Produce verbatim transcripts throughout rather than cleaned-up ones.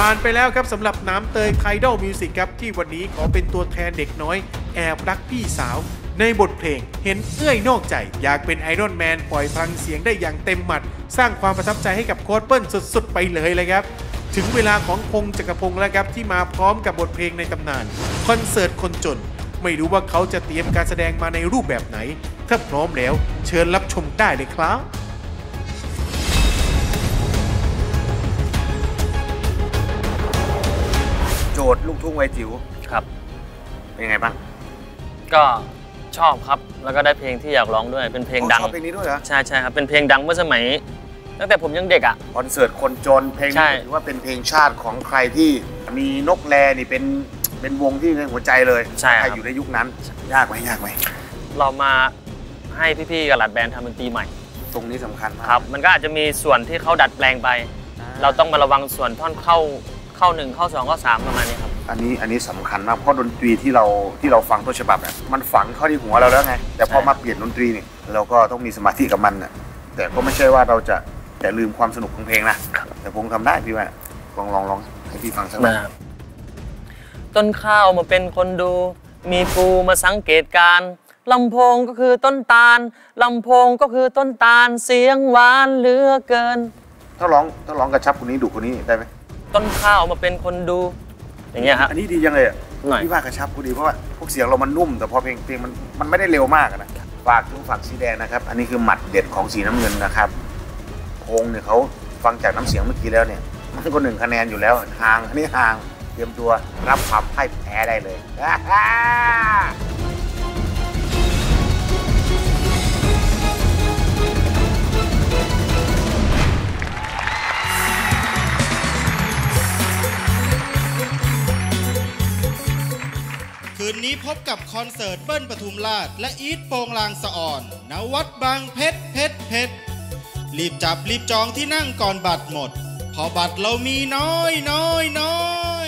ผ่านไปแล้วครับสำหรับน้ำเตยไทดอลมิวสิกครับที่วันนี้ขอเป็นตัวแทนเด็กน้อยแอบรักพี่สาวในบทเพลงเห็นเอื้อยนอกใจอยากเป็นไอรอนแมนปล่อยพลังเสียงได้อย่างเต็มหมัดสร้างความประทับใจให้กับโค้ชเปิ้ลสุดๆไปเลยเลยครับถึงเวลาของพงษ์จักรพงษ์แล้วครับที่มาพร้อมกับบทเพลงในตำนานคอนเสิร์ตคนจนไม่รู้ว่าเขาจะเตรียมการแสดงมาในรูปแบบไหนถ้าพร้อมแล้วเชิญรับชมได้เลยครับโจทย์ลูกทุ่งวัยจิ๋วครับเป็นยังไงบ้างก็ชอบครับแล้วก็ได้เพลงที่อยากร้องด้วยเป็นเพลงดังชอบเพลงนี้ด้วยเหรอใช่ใช่ครับเป็นเพลงดังเมื่อสมัยตั้งแต่ผมยังเด็กอ่ะคอนเสิร์ตคนจนเพลงนี้ถือว่าเป็นเพลงชาติของใครที่มีนกแลนี่เป็นเป็นวงที่ในหัวใจเลยใช่ใครอยู่ในยุคนั้นยากไหมยากไหมเรามาให้พี่ๆกับหลัดแบนด์ทำดนตรีใหม่ตรงนี้สำคัญมากครับมันก็อาจจะมีส่วนที่เขาดัดแปลงไปเราต้องมาระวังส่วนท่อนเข้าเข้าหนึ่งเข้าสองเข้าสามประมาณนี้ครับอันนี้อันนี้สำคัญมากเพราะดนตรีที่เราที่เราฟังต้นฉบับเนี่ยมันฝังเข้าที่หัวเราแล้วไงแต่พอมาเปลี่ยนดนตรีนี่เราก็ต้องมีสมาธิกับมันน่ะแต่ก็ไม่ใช่ว่าเราจะแต่ลืมความสนุกของเพลงนะแต่ผมทำได้พี่ว่าลองลองลองให้พี่ฟังสักหน่อยต้นข้าวมาเป็นคนดูมีปูมาสังเกตการลำโพงก็คือต้นตาลลำโพงก็คือต้นตาลเสียงหวานเหลือเกินถ้าร้องถ้าร้องกระชับคนนี้ดุคนนี้ได้ไหมต้นข้าวมาเป็นคนดูอย่างเงี้ยฮะอันนี้ดีจังเลยอ่ะพี่ว่ากระชับกูดีเพราะว่าพวกเสียงเรามันนุ่มแต่พอเพลงเพลงมันมันไม่ได้เร็วมากนะฝากถึงฝั่งสีแดงนะครับอันนี้คือหมัดเด็ดของสีน้ำเงินนะครับพงเนี่ยเขาฟังจากน้ำเสียงเมื่อกี้แล้วเนี่ยมันก็หนึ่งคะแนนอยู่แล้วห่างอันนี้ห่างเตรียมตัวรับความพ่ายแพ้ได้เลยคืนนี้พบกับคอนเสิร์ตเบิ้ลปทุมราชและอีทโปงลางสะอ่อนณวัดบางเพชรเพชรเพชรรีบจับรีบจองที่นั่งก่อนบัตรหมดพอบัตรเรามีน้อยน้อยน้อย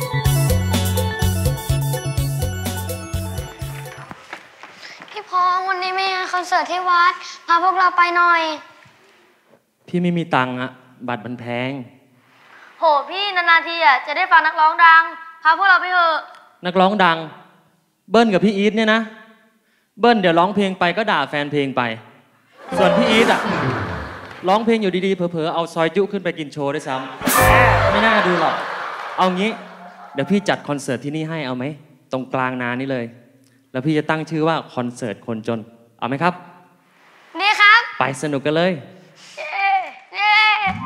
พี่พงษ์วันนี้มีงานคอนเสิร์ตที่วัดพาพวกเราไปหน่อยพี่ไม่มีตังค์อะบัตรมันแพงโหพี่นานๆทีอะจะได้ฟังนักร้องดังพาพวกเราไปเถอะนักร้องดังเบิ้ลกับพี่อีทเนี่ยนะเบิ้ลเดี๋ยวร้องเพลงไปก็ด่าแฟนเพลงไปส่วนพี่อีทอะร้องเพลงอยู่ดีๆเผลอๆเอาซอยจุขึ้นไปกินโชว์ด้วยซ้ำไม่น่าดูหรอกเอางี้เดี๋ยวพี่จัดคอนเสิร์ตที่นี่ให้เอาไหมตรงกลางนานี่เลยแล้วพี่จะตั้งชื่อว่าคอนเสิร์ตคนจนเอาไหมครับนี่ครับไปสนุกกันเลยเย้เย้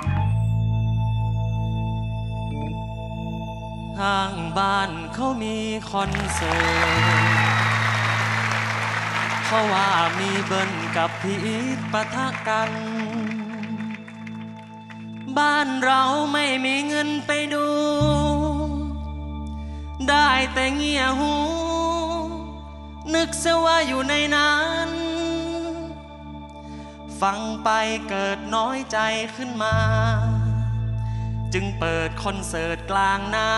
ทางบ้านเขามีคอนเสิร์ตเพราะว่ามีเบิ้ลกับพี่อีทปะทะกันบ้านเราไม่มีเงินไปดูได้แต่เงี่ยหูนึกเสียว่าอยู่ในนั้นฟังไปเกิดน้อยใจขึ้นมาจึงเปิดคอนเสิร์ตกลางนา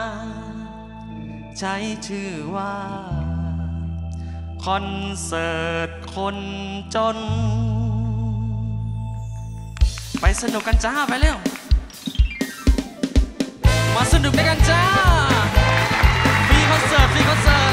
ใช้ชื่อว่าคอนเสิร์ตคนจนไปสนุกกันจ้าไปเร็วมาสนุกด้วยกันจ้าฟรีคอนเสิร์ตฟรีคอนเสิร์ต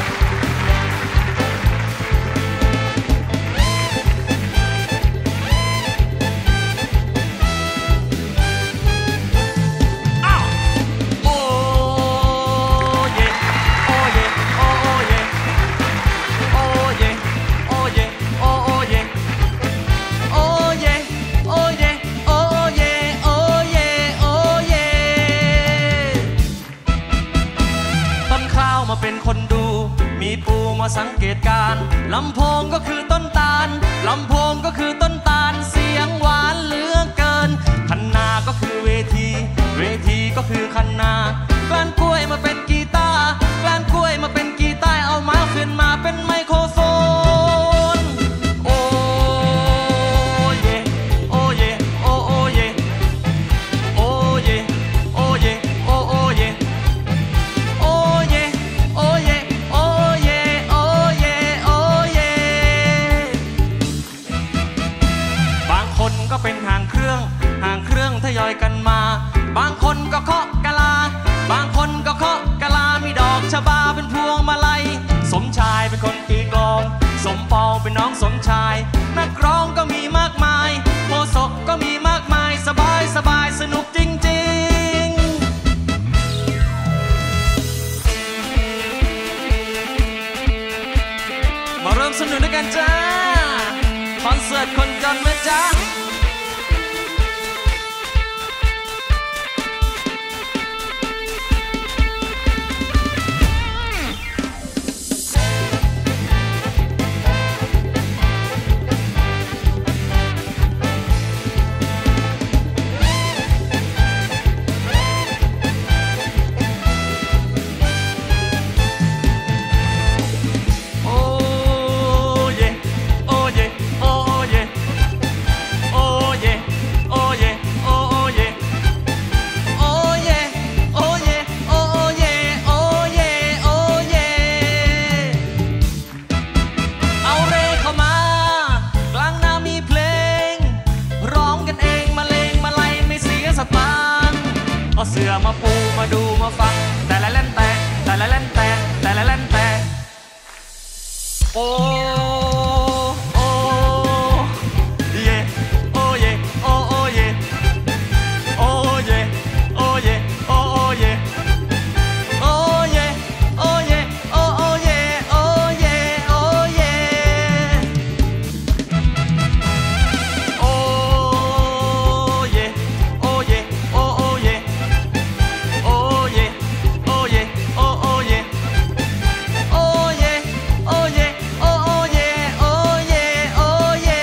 สังเกตการลำโพงก็คือต้นตาลลำโพงก็คือต้นตาลเสียงหวานเหลือเกินคันนาก็คือเวทีเวทีก็คือคันนากลานกล้วยมาเป็นกีตาร์กลานกล้วยมาเป็นกีตาร์เอามาขึ้นมาเป็นไมโครโฟนโอ้เยโอ้เยโอ้โอ้เยโอ้เยโอ้เยโอ้โอ้เยโอ้เยโอ้เยโอ้เยก็เป็นห่างเครื่องห่างเครื่องทยอยกันมาบางคนก็เคาะกะลามาปูมาดูมาฟังแต่ละเล่นแต่แต่ละเล่นแต่แต่ละเล่นแต่โอ้โอ้เย่โอ้เย่โอ้โอ้เย่โอ้เย่โอ้เย่โอ้โอ้เย่โอ้เย่โอ้เย่โอ้โอ้เย่โอ้เย่โอ้เย่โอ้เย่โอ้เย่โอ้โอ้เย่โอ้เย่โอ้เย่โอ้โอ้เย่โอ้เย่โอ้เย่โอ้โอ้เย่โอ้เย่โอ้เย่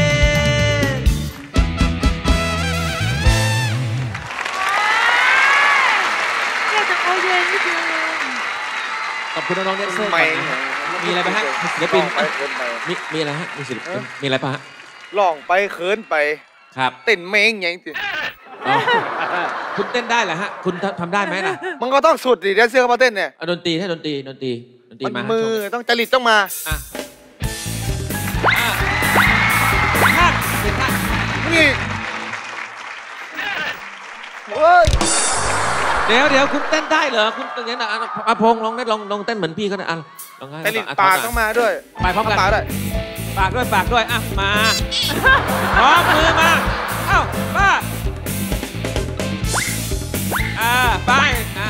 ขอบคุณน้องๆแดนเซอร์ก่อนนะฮะมีอะไรไหมฮะศิลปินมีมีอะไรฮะมีศิลปินมีอะไรป่ะฮะร้องไปเขินไปครับเต้นเมงอย่างนี้อ๋อคุณเต้นได้เหรอฮะคุณทำทำได้ไหมล่ะมันก็ต้องสุดดิแดนเซอร์เขามาเต้นเนี่ยเอาดนตรีให้ดนตรีดนตรีดนตรีมันมาฮะมือโชว์ต้องจริตต้องมาอ่ะอ่ะท่าเห็นท่านี่เฮ้ยเดี๋ยวเดี๋ยวคุณเต้นได้เหรอคุณอย่างนั้นอ่ะอาพงษ์ลองได้ลองลองเต้นเหมือนพี่เขาหน่อยอ่ะลองให้จริตอ่ะปากทำต้องมาด้วยไปพร้อมกันปากด้วยปากด้วยปากด้วยอ่ะมาพร้อมมือมาเอ้าป้าอ่าไปนะ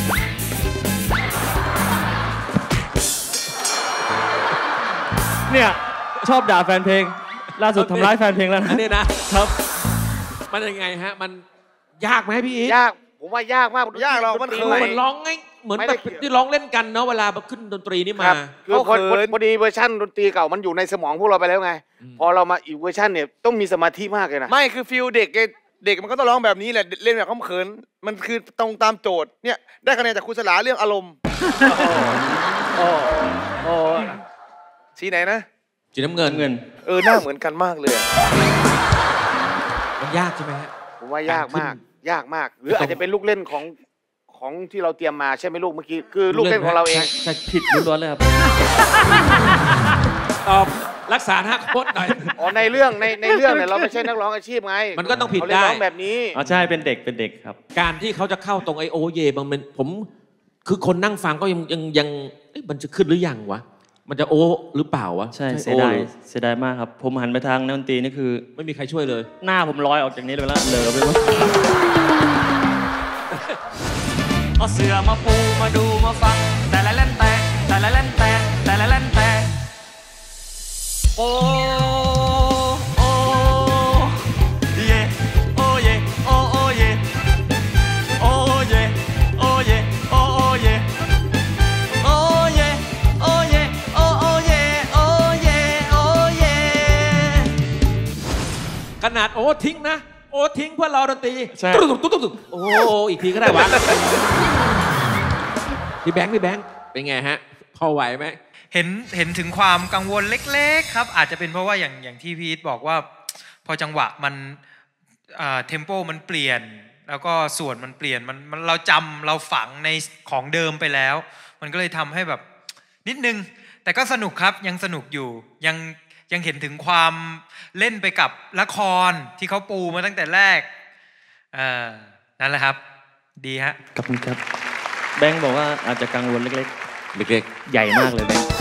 เนี่ยชอบด่าแฟนเพลงล่าสุดทำร้ายแฟนเพลงแล้วอันนะนี้นะครับมันยังไงฮะมันยากไหมพี่อีทยากผมว่ายากมากยากเรามันคืเคอย มันร้องไงเหมือนแบบที่ร้องเล่นกันเนาะเวลาขึ้นดนตรีนี่มาคือพอพอดีเวอร์ชันดนตรีเก่ามันอยู่ในสมองพวกเราไปแล้วไง พอเรามาอีกเวอร์ชันเนี่ยต้องมีสมาธิมากเลยนะไม่คือฟิลเด็กเด็กมันก็ต้องร้องแบบนี้แหละเล่นแบบเขาเขินมันคือตรงตามโจทย์เนี่ยได้คะแนนจากครูสลาเรื่องอารมณ์โอ้โอ้สีไหนนะสีน้ำเงินเงินเออหน้าเหมือนกันมากเลยอะมันยากใช่ไหมฮะผมว่ายากมากยากมาก หรืออาจจะเป็นลูกเล่นของของที่เราเตรียมมาใช่ไหมลูกเมื่อกี้คือลูกเล่นของเราเองใช่ผิดล้วนๆเลยครับตอบรักษาหน้าโคตรหน่อยอ๋อในเรื่องในในเรื่องเนี่ยเราไม่ใช่นักร้องอาชีพไงมันก็ต้องผิดเขาเล่นได้ร้องแบบนี้อ๋อใช่เป็นเด็กเป็นเด็กครับการที่เขาจะเข้าตรงไอโอเยบางมันผมคือคนนั่งฟังก็ยังยังยังเอ๊ะมันจะขึ้นหรือยังวะมันจะโอหรือเปล่าวะใช่เสีโอยดายหรือเสียดายมากครับผมหันไปทางนักดนตรีนี่คือไม่มีใครช่วยเลยหน้าผมลอยออกจากนี้เลยแล้วเหลอไปหมดเอาเสือมาปูมาดูมาฟังแต่ละเล่นแต่แต่ละเล่นแต่แต่ละเล่นแต่โอ้โอ้เย่โอ้เย่โอ้โอ้เย่โอ้เย่โอ้เย่โอ้โอ้เย่โอ้เย่โอ้เย่โอ้โอ้เย่โอ้เย่โอ้เย่ขนาดโอทิ้งนะโอทิ้งเพื่อรอดนตรีใช่ตุ๊บตุ๊บตุ๊บตุ๊บโอ้อีกทีก็ได้วะพี่แบงค์พี่แบงค์เป็นไงฮะพอไหวไหมเห็นเห็นถึงความกังวลเล็กๆครับอาจจะเป็นเพราะว่าอย่างอย่างที่พีทบอกว่าพอจังหวะมันเทมโปมันเปลี่ยนแล้วก็ส่วนมันเปลี่ยนมันมันเราจำเราฝังในของเดิมไปแล้ว มันก็เลยทำให้แบบนิดนึงแต่ก็สนุกครับยังสนุกอยู่ยังยังเห็นถึงความเล่นไปกับละครที่เขาปูมาตั้งแต่แรกเอ่อนั่นแหละครับดีฮะขอบคุณครับแบงค์บอกว่าอาจจะกังวลเล็กเล็กๆ ใหญ่มากเลยแบงค์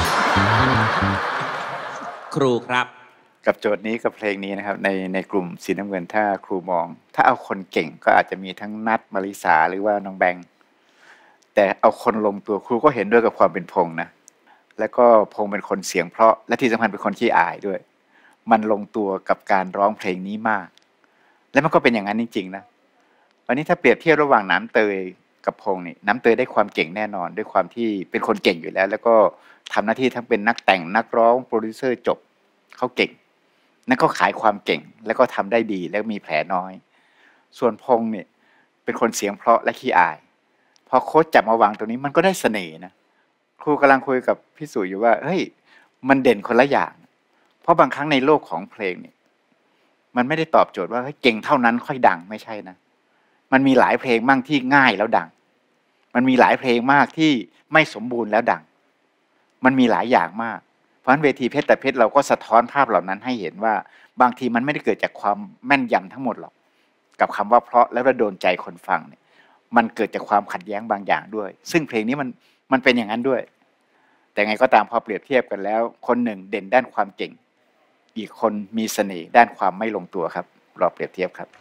ๆครูครับกับโจทย์นี้กับเพลงนี้นะครับในในกลุ่มสีน้ำเงินถ้าครูมอง ถ้าเอาคนเก่งก็อาจจะมีทั้งนัทมาริสาหรือว่าน้องแบงค์แต่เอาคนลงตัวครูก็เห็นด้วยกับความเป็นพงษ์นะแล้วก็พงษ์เป็นคนเสียงเพราะและที่สำคัญเป็นคนขี้อายด้วย มันลงตัวกับการร้องเพลงนี้มาก และมันก็เป็นอย่างนั้นจริงๆนะวันนี้ถ้าเปรียบเทียบระหว่างน้ำเตยกับพงษ์นี่น้ำเตยได้ความเก่งแน่นอนด้วยความที่เป็นคนเก่งอยู่แล้ว แล้วก็ทำหน้าที่ทั้งเป็นนักแต่งนักร้องโปรดิวเซอร์จบเขาเก่งนั่นก็ขายความเก่งแล้วก็ทำได้ดีแล้วมีแผลน้อยส่วนพงษ์เนี่ยเป็นคนเสียงเพราะและขี้อายพอโค้ชจับมาวางตรงนี้มันก็ได้เสน่ห์นะครูกำลังคุยกับพี่สุอยู่ว่าเฮ้ยมันเด่นคนละอย่างเพราะบางครั้งในโลกของเพลงเนี่ยมันไม่ได้ตอบโจทย์ว่าเฮ้ยเก่งเท่านั้นค่อยดังไม่ใช่นะมันมีหลายเพลงมั่งที่ง่ายแล้วดังมันมีหลายเพลงมากที่ไม่สมบูรณ์แล้วดังมันมีหลายอย่างมากเพราะฉะนั้นเวทีเพชรแต่เพชรเราก็สะท้อนภาพเหล่านั้นให้เห็นว่าบางทีมันไม่ได้เกิดจากความแม่นยำทั้งหมดหรอกกับคำว่าเพราะแล้วเราโดนใจคนฟังเนี่ยมันเกิดจากความขัดแย้งบางอย่างด้วย ซึ่งเพลงนี้มันมันเป็นอย่างนั้นด้วย แต่ไงก็ตามพอเปรียบเทียบกันแล้ว คนหนึ่งเด่นด้านความเก่ง อีกคนมีเสน่ห์ด้านความไม่ลงตัวครับรอเปรียบเทียบครับ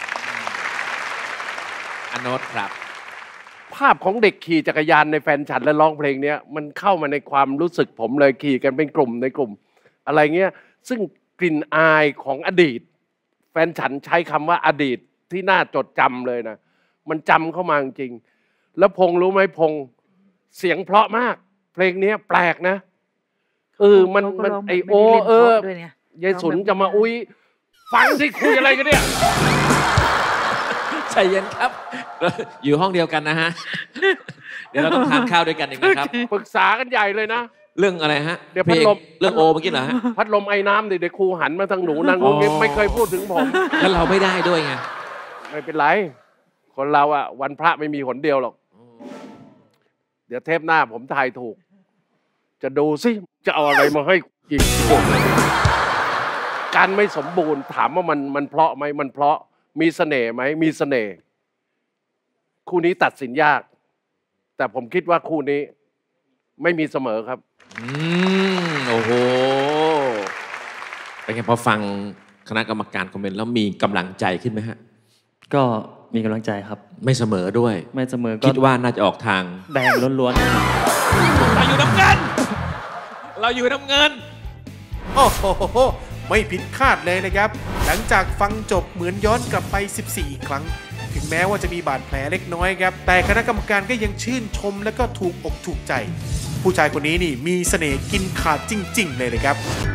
อโนตครับภาพของเด็กขี่จักรยานในแฟนฉันและร้องเพลงเนี้ยมันเข้ามาในความรู้สึกผมเลยขี่กันเป็นกลุ่มในกลุ่ม อะไรเงี้ยซึ่งกลิ่นอายของอดีต แฟนฉันใช้คำว่าอดีตที่น่าจดจำเลยนะมันจำเข้ามาจริงแล้วพงรู้ไหมพงเสียงเพราะมาก เพลงนี้แปลกนะเออมันมันไอโอเออยายสุนจะมาอุ้ยฟังสิคุยอะไรกันเนี่ยใจเย็นครับ อยู่ห้องเดียวกันนะฮะ เดี๋ยวเราต้องทานข้าวด้วยกันอีกนะครับปรึกษากันใหญ่เลยนะเรื่องอะไรฮะเดี๋ยวพัดลมเรื่องโอเมื่อกี้เหรอฮะพัดลมไอ้น้ำดิเดี๋ยวครูหันมาทางหนูนางงไม่เคยพูดถึงผมแล้วเราไม่ได้ด้วยไงไม่เป็นไรคนเราอะวันพระไม่มีหนเดียวหรอกเดี๋ยวเทปหน้าผมทายถูกจะดูสิจะเอาอะไรมาให้อีกการไม่สมบูรณ์ถามว่ามันมันเพราะไหมมันเพราะมีเสน่ห์ไหมมีเสน่ห์คู่นี้ตัดสินยากแต่ผมคิดว่าคู่นี้ไม่มีเสมอครับอืมโอ้โหเป็นไงพอฟังคณะกรรมการคอมเมนต์แล้วมีกำลังใจขึ้นไหมฮะก็มีกำลังใจครับไม่เสมอด้วยไม่เสมอคิดว่าน่าจะออกทางแดงล้วนๆเราอยู่น้ำเงินเราอยู่น้ำเงินโอ้โหไม่ผิดคาดเลยนะครับหลังจากฟังจบเหมือนย้อนกลับไปสิบสี่อีกครั้งถึงแม้ว่าจะมีบาดแผลเล็กน้อยครับแต่คณะกรรมการก็ยังชื่นชมและก็ถูกอกถูกใจผู้ชายคนนี้นี่มีเสน่ห์กินขาดจริงๆเลยนะครับ